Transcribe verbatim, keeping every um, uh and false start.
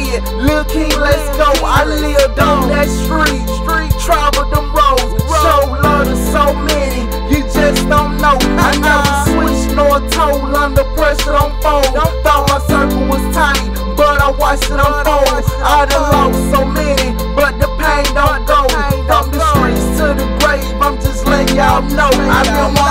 kid, Lil King, let's go. I lived on that street, street, traveled them roads, show love to so many, you just don't know. I never switched nor told, under pressure don't fold. Thought my circle was tight, but I watched it unfold. I done lost so many, but the pain don't go. From the streets to the grave, I'm just letting y'all know. I've been